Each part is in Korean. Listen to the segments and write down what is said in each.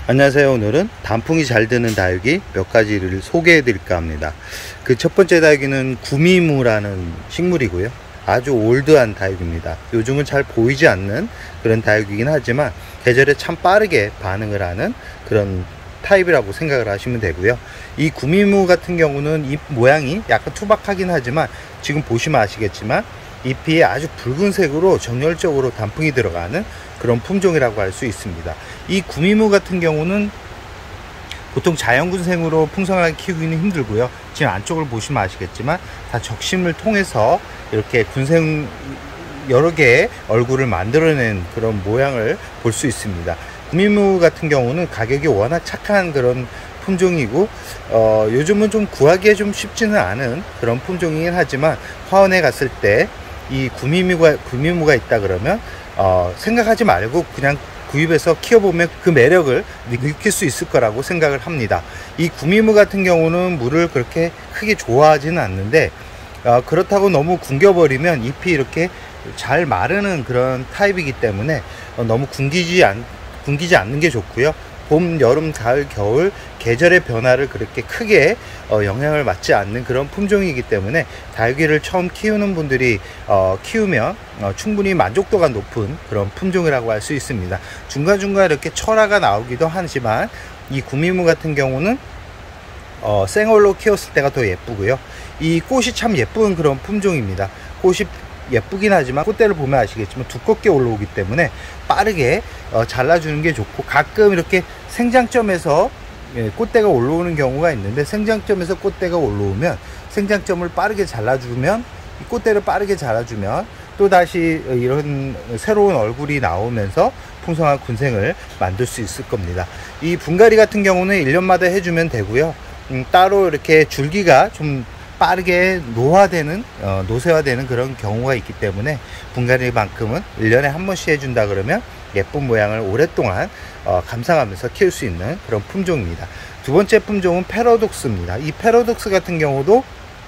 안녕하세요. 오늘은 단풍이 잘 드는 다육이 몇 가지를 소개해 드릴까 합니다. 그 첫 번째 다육이는 구미무라는 식물이고요. 아주 올드한 다육입니다. 요즘은 잘 보이지 않는 그런 다육이긴 하지만 계절에 참 빠르게 반응을 하는 그런 타입이라고 생각을 하시면 되고요. 이 구미무 같은 경우는 잎 모양이 약간 투박하긴 하지만 지금 보시면 아시겠지만 잎이 아주 붉은색으로 정열적으로 단풍이 들어가는 그런 품종이라고 할 수 있습니다. 이 구미무 같은 경우는 보통 자연군생으로 풍성하게 키우기는 힘들고요. 지금 안쪽을 보시면 아시겠지만 다 적심을 통해서 이렇게 군생 여러 개의 얼굴을 만들어낸 그런 모양을 볼 수 있습니다. 구미무 같은 경우는 가격이 워낙 착한 그런 품종이고 요즘은 좀 구하기에 좀 쉽지는 않은 그런 품종이긴 하지만 화원에 갔을 때 이 구미무가 있다 그러면 생각하지 말고 그냥 구입해서 키워보면 그 매력을 느낄 수 있을 거라고 생각을 합니다. 이 구미무 같은 경우는 물을 그렇게 크게 좋아하지는 않는데 그렇다고 너무 굶겨버리면 잎이 이렇게 잘 마르는 그런 타입이기 때문에 너무 굶기지 않는 게 좋고요. 봄, 여름, 가을, 겨울 계절의 변화를 그렇게 크게 영향을 받지 않는 그런 품종이기 때문에 다육이를 처음 키우는 분들이 키우면 충분히 만족도가 높은 그런 품종이라고 할 수 있습니다. 중간중간 이렇게 철화가 나오기도 하지만 이 구미무 같은 경우는 생얼로 키웠을 때가 더 예쁘고요. 이 꽃이 참 예쁜 그런 품종입니다. 꽃이 예쁘긴 하지만 꽃대를 보면 아시겠지만 두껍게 올라오기 때문에 빠르게 잘라주는 게 좋고, 가끔 이렇게 생장점에서 꽃대가 올라오는 경우가 있는데 생장점에서 꽃대가 올라오면 생장점을 빠르게 잘라주면, 꽃대를 빠르게 잘라주면 또 다시 이런 새로운 얼굴이 나오면서 풍성한 군생을 만들 수 있을 겁니다. 이 분갈이 같은 경우는 1년마다 해주면 되고요. 따로 이렇게 줄기가 좀 빠르게 노쇠화되는 그런 경우가 있기 때문에 분갈이만큼은 1년에 한 번씩 해준다 그러면 예쁜 모양을 오랫동안 감상하면서 키울 수 있는 그런 품종입니다. 두 번째 품종은 패러독스입니다. 이 패러독스 같은 경우도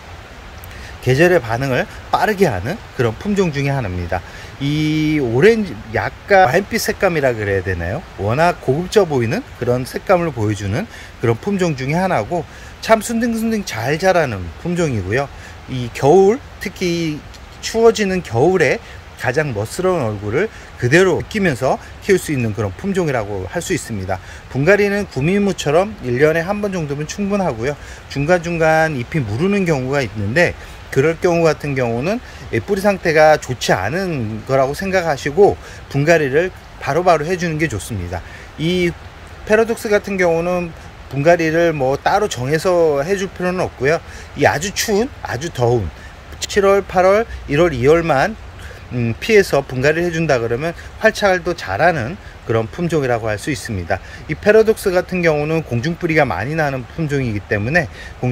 계절의 반응을 빠르게 하는 그런 품종 중에 하나입니다. 이 오렌지, 약간 와인빛 색감이라 그래야 되나요? 워낙 고급져 보이는 그런 색감을 보여주는 그런 품종 중에 하나고, 참 순딩순딩 잘 자라는 품종이고요. 이 겨울, 특히 추워지는 겨울에 가장 멋스러운 얼굴을 그대로 느끼면서 키울 수 있는 그런 품종이라고 할 수 있습니다. 분갈이는 구미무처럼 1년에 한 번 정도면 충분하고요. 중간중간 잎이 무르는 경우가 있는데 그럴 경우 같은 경우는 뿌리 상태가 좋지 않은 거라고 생각하시고 분갈이를 바로바로 해주는 게 좋습니다. 이 패러독스 같은 경우는 분갈이를 뭐 따로 정해서 해줄 필요는 없고요. 이 아주 추운, 아주 더운 7월, 8월, 1월, 2월만 피해서 분갈이를 해준다 그러면 활착을 잘하는 그런 품종이라고 할 수 있습니다. 이 패러독스 같은 경우는 공중뿌리가 많이 나는 품종이기 때문에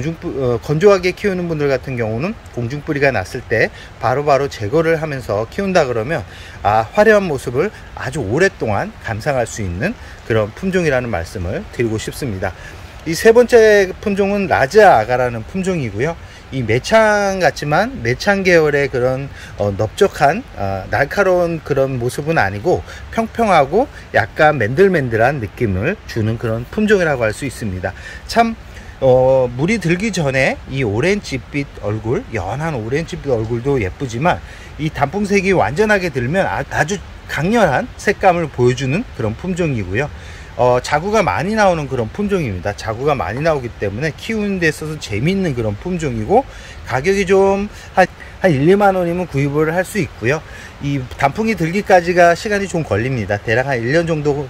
건조하게 키우는 분들 같은 경우는 공중뿌리가 났을 때 바로바로 제거를 하면서 키운다 그러면 화려한 모습을 아주 오랫동안 감상할 수 있는 그런 품종이라는 말씀을 드리고 싶습니다. 이 세 번째 품종은 라즈아 아가라는 품종이고요. 이 매창 같지만 매창 계열의 그런 넓적한 날카로운 그런 모습은 아니고 평평하고 약간 맨들맨들한 느낌을 주는 그런 품종이라고 할 수 있습니다. 참 물이 들기 전에 이 오렌지빛 얼굴, 연한 오렌지빛 얼굴도 예쁘지만 이 단풍색이 완전하게 들면 아주 강렬한 색감을 보여주는 그런 품종이고요. 자구가 많이 나오는 그런 품종입니다. 자구가 많이 나오기 때문에 키우는 데 있어서 재미있는 그런 품종이고, 가격이 좀 한 1, 2만 원이면 구입을 할 수 있고요. 이 단풍이 들기까지가 시간이 좀 걸립니다. 대략 한 1년 정도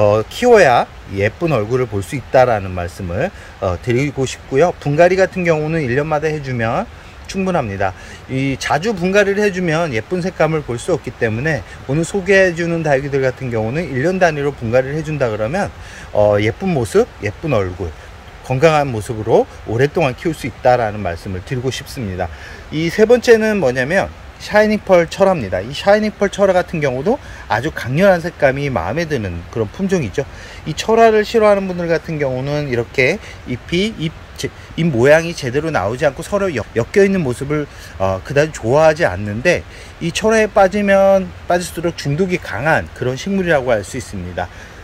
키워야 예쁜 얼굴을 볼 수 있다라는 말씀을 드리고 싶고요. 분갈이 같은 경우는 1년마다 해주면 충분합니다. 이 자주 분갈이를 해주면 예쁜 색감을 볼 수 없기 때문에 오늘 소개해주는 다육이들 같은 경우는 1년 단위로 분갈이를 해준다 그러면 예쁜 모습, 예쁜 얼굴, 건강한 모습으로 오랫동안 키울 수 있다라는 말씀을 드리고 싶습니다. 이 세 번째는 뭐냐면 샤이닝 펄 철화입니다. 이 샤이닝 펄 철화 같은 경우도 아주 강렬한 색감이 마음에 드는 그런 품종이죠. 이 철화를 싫어하는 분들 같은 경우는 이렇게 잎 모양이 제대로 나오지 않고 서로 엮여 있는 모습을 그다지 좋아하지 않는데, 이 철화에 빠지면 빠질수록 중독이 강한 그런 식물이라고 할 수 있습니다.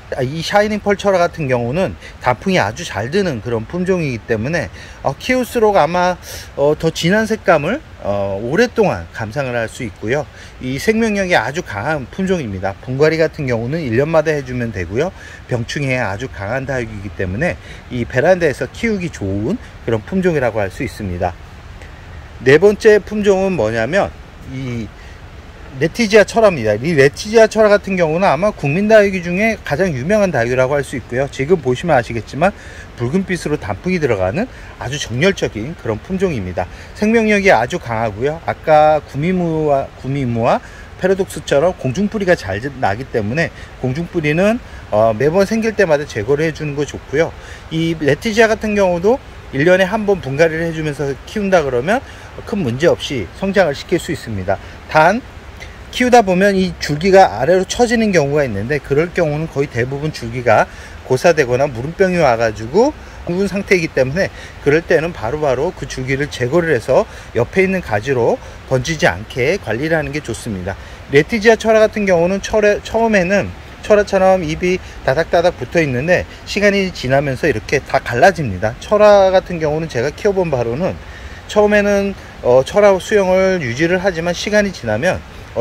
이 샤이닝 펄 철화 같은 경우는 단풍이 아주 잘 드는 그런 품종이기 때문에 키울수록 아마 더 진한 색감을 오랫동안 감상을 할 수 있고요. 이 생명력이 아주 강한 품종입니다. 분갈이 같은 경우는 1년마다 해주면 되고요. 병충해에 아주 강한 다육이기 때문에 이 베란다에서 키우기 좋은 그런 품종이라고 할 수 있습니다. 네 번째 품종은 뭐냐면 이 레티지아 철화입니다. 이 레티지아 철화 같은 경우는 아마 국민 다육이 중에 가장 유명한 다육이라고 할 수 있고요. 지금 보시면 아시겠지만 붉은빛으로 단풍이 들어가는 아주 정열적인 그런 품종입니다. 생명력이 아주 강하고요. 아까 구미무와 패러독스처럼 공중뿌리가 잘 나기 때문에 공중뿌리는 매번 생길 때마다 제거를 해주는 거 좋고요. 이 레티지아 같은 경우도 1년에 한 번 분갈이를 해주면서 키운다 그러면 큰 문제 없이 성장을 시킬 수 있습니다. 단 키우다 보면 이 줄기가 아래로 처지는 경우가 있는데, 그럴 경우는 거의 대부분 줄기가 고사되거나 무름병이 와가지고 굵은 상태이기 때문에 그럴 때는 바로바로 그 줄기를 제거를 해서 옆에 있는 가지로 번지지 않게 관리를 하는 게 좋습니다. 레티지아 철화 같은 경우는 처음에는 철화처럼 잎이 다닥다닥 붙어 있는데 시간이 지나면서 이렇게 다 갈라집니다. 철화 같은 경우는 제가 키워본 바로는 처음에는 철화 수영을 유지를 하지만 시간이 지나면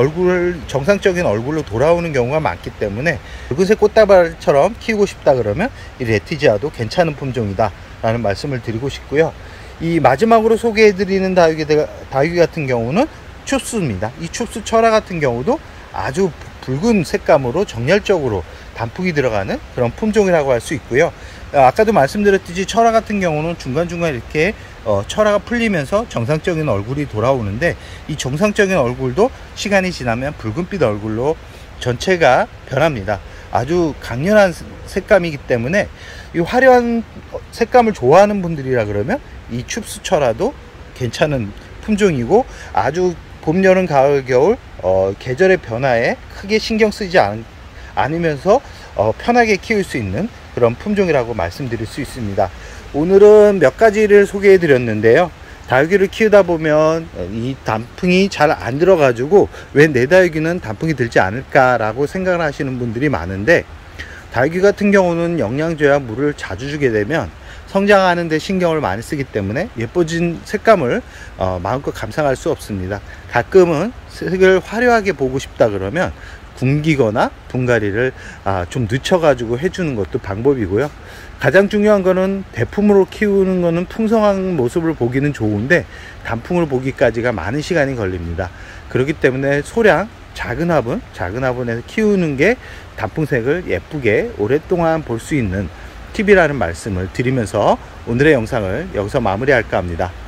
정상적인 얼굴로 돌아오는 경우가 많기 때문에 붉은색 꽃다발처럼 키우고 싶다 그러면 이 레티지아도 괜찮은 품종이다 라는 말씀을 드리고 싶고요. 이 마지막으로 소개해 드리는 다육이 같은 경우는 춥수입니다. 이 춥수 철화 같은 경우도 아주 붉은 색감으로 정열적으로 단풍이 들어가는 그런 품종이라고 할 수 있고요. 아까도 말씀드렸듯이 철화 같은 경우는 중간중간 이렇게 철화가 풀리면서 정상적인 얼굴이 돌아오는데, 이 정상적인 얼굴도 시간이 지나면 붉은빛 얼굴로 전체가 변합니다. 아주 강렬한 색감이기 때문에 이 화려한 색감을 좋아하는 분들이라 그러면 이 춥수 철화도 괜찮은 품종이고, 아주 봄, 여름, 가을, 겨울 계절의 변화에 크게 신경 쓰지 않으면서 편하게 키울 수 있는 그런 품종이라고 말씀드릴 수 있습니다. 오늘은 몇 가지를 소개해 드렸는데요. 다육이를 키우다 보면 이 단풍이 잘 안 들어가지고 왜 내 다육이는 단풍이 들지 않을까 라고 생각을 하시는 분들이 많은데, 다육이 같은 경우는 영양제와 물을 자주 주게 되면 성장하는 데 신경을 많이 쓰기 때문에 예뻐진 색감을 마음껏 감상할 수 없습니다. 가끔은 색을 화려하게 보고 싶다 그러면 굶기거나 분갈이를 좀 늦춰 가지고 해주는 것도 방법이고요. 가장 중요한 거는 대품으로 키우는 거는 풍성한 모습을 보기는 좋은데 단풍을 보기까지가 많은 시간이 걸립니다. 그렇기 때문에 소량 작은 화분에서 키우는 게 단풍색을 예쁘게 오랫동안 볼 수 있는 팁이라는 말씀을 드리면서 오늘의 영상을 여기서 마무리할까 합니다.